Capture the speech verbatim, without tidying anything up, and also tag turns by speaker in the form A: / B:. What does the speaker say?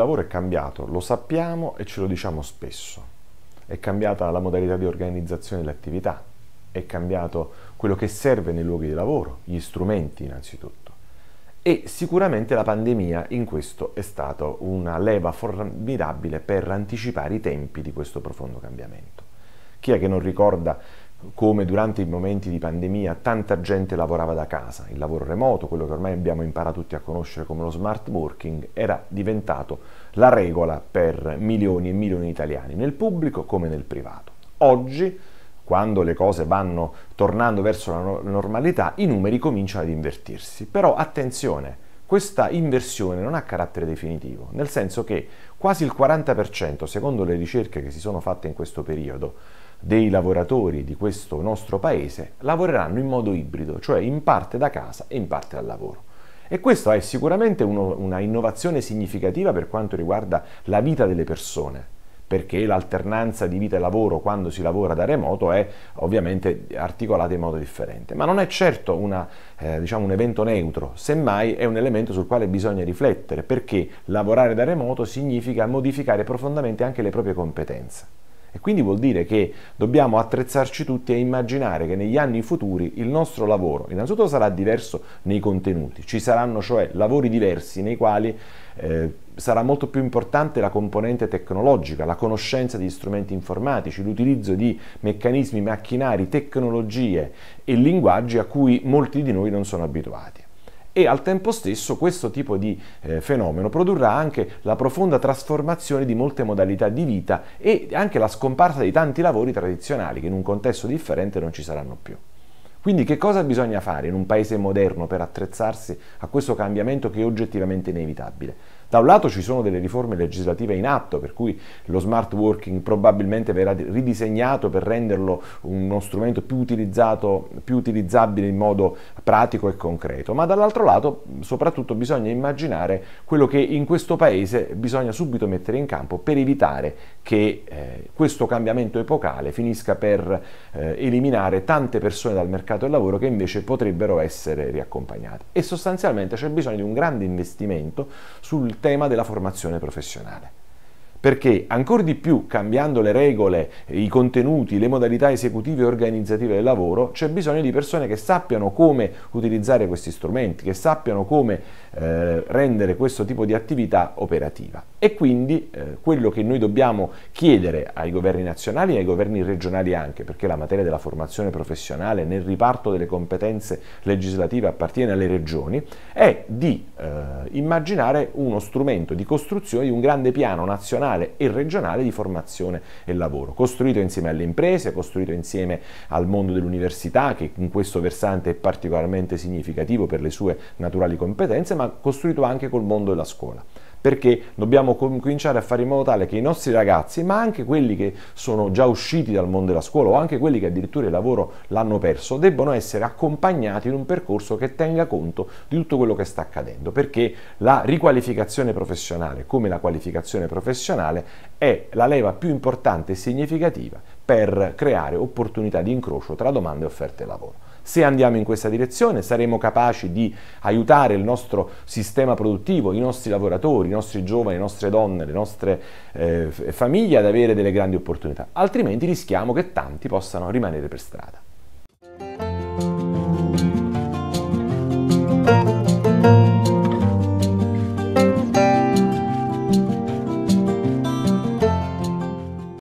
A: lavoro è cambiato, lo sappiamo e ce lo diciamo spesso. È cambiata la modalità di organizzazione delle attività, è cambiato quello che serve nei luoghi di lavoro, gli strumenti innanzitutto. E sicuramente la pandemia in questo è stata una leva formidabile per anticipare i tempi di questo profondo cambiamento. Chi è che non ricorda come durante i momenti di pandemia tanta gente lavorava da casa? Il lavoro remoto, quello che ormai abbiamo imparato tutti a conoscere come lo smart working, era diventato la regola per milioni e milioni di italiani, nel pubblico come nel privato. Oggi, quando le cose vanno tornando verso la normalità, i numeri cominciano ad invertirsi. Però attenzione, questa inversione non ha carattere definitivo, nel senso che quasi il quaranta per cento, secondo le ricerche che si sono fatte in questo periodo, dei lavoratori di questo nostro paese lavoreranno in modo ibrido, cioè in parte da casa e in parte dal lavoro. E questa è sicuramente uno, una innovazione significativa per quanto riguarda la vita delle persone, perché l'alternanza di vita e lavoro quando si lavora da remoto è ovviamente articolata in modo differente, ma non è certo una, eh, diciamo un evento neutro, semmai è un elemento sul quale bisogna riflettere, perché lavorare da remoto significa modificare profondamente anche le proprie competenze. E quindi vuol dire che dobbiamo attrezzarci tutti a immaginare che negli anni futuri il nostro lavoro innanzitutto sarà diverso nei contenuti, ci saranno cioè lavori diversi nei quali eh, sarà molto più importante la componente tecnologica, la conoscenza di strumenti informatici, l'utilizzo di meccanismi, macchinari, tecnologie e linguaggi a cui molti di noi non sono abituati. E al tempo stesso questo tipo di eh, fenomeno produrrà anche la profonda trasformazione di molte modalità di vita e anche la scomparsa di tanti lavori tradizionali che in un contesto differente non ci saranno più. Quindi che cosa bisogna fare in un paese moderno per attrezzarsi a questo cambiamento che è oggettivamente inevitabile? Da un lato ci sono delle riforme legislative in atto, per cui lo smart working probabilmente verrà ridisegnato per renderlo uno strumento più utilizzato, più utilizzabile in modo pratico e concreto, ma dall'altro lato soprattutto bisogna immaginare quello che in questo paese bisogna subito mettere in campo per evitare che eh, questo cambiamento epocale finisca per eh, eliminare tante persone dal mercato del lavoro che invece potrebbero essere riaccompagnate. E sostanzialmente c'è bisogno di un grande investimento sul tema della formazione professionale, perché ancora di più cambiando le regole, i contenuti, le modalità esecutive e organizzative del lavoro, c'è bisogno di persone che sappiano come utilizzare questi strumenti, che sappiano come eh, rendere questo tipo di attività operativa. E quindi eh, quello che noi dobbiamo chiedere ai governi nazionali e ai governi regionali anche, perché la materia della formazione professionale nel riparto delle competenze legislative appartiene alle regioni, è di eh, immaginare uno strumento di costruzione di un grande piano nazionale e regionale di formazione e lavoro, costruito insieme alle imprese, costruito insieme al mondo dell'università, che in questo versante è particolarmente significativo per le sue naturali competenze, ma costruito anche col mondo della scuola. Perché dobbiamo cominciare a fare in modo tale che i nostri ragazzi, ma anche quelli che sono già usciti dal mondo della scuola o anche quelli che addirittura il lavoro l'hanno perso, debbano essere accompagnati in un percorso che tenga conto di tutto quello che sta accadendo, perché la riqualificazione professionale, come la qualificazione professionale, è la leva più importante e significativa per creare opportunità di incrocio tra domande e offerte di lavoro. Se andiamo in questa direzione saremo capaci di aiutare il nostro sistema produttivo, i nostri lavoratori, i nostri giovani, le nostre donne, le nostre eh, famiglie ad avere delle grandi opportunità, altrimenti rischiamo che tanti possano rimanere per strada.